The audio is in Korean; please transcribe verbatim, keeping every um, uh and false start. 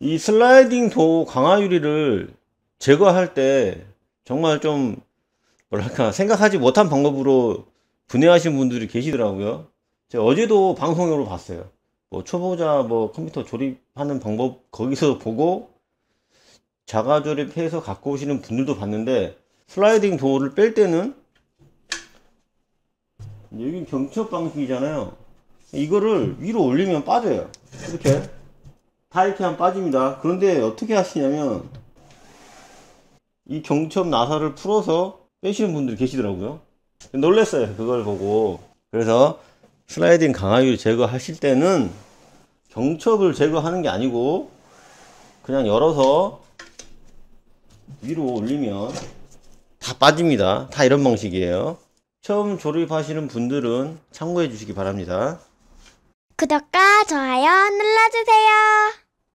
이 슬라이딩 도어 강화 유리를 제거할 때 정말 좀 뭐랄까 생각하지 못한 방법으로 분해하신 분들이 계시더라고요. 제가 어제도 방송으로 봤어요. 뭐 초보자 뭐 컴퓨터 조립하는 방법 거기서 보고 자가 조립해서 갖고 오시는 분들도 봤는데, 슬라이딩 도어를 뺄 때는 여기 경첩 방식이잖아요. 이거를 위로 올리면 빠져요. 이렇게 다 이렇게 하면 빠집니다. 그런데 어떻게 하시냐면 이 경첩 나사를 풀어서 빼시는 분들이 계시더라고요. 놀랐어요, 그걸 보고. 그래서 슬라이딩 강화유리 제거하실 때는 경첩을 제거하는 게 아니고 그냥 열어서 위로 올리면 다 빠집니다. 다 이런 방식이에요. 처음 조립하시는 분들은 참고해 주시기 바랍니다. 구독과 좋아요 눌러주세요.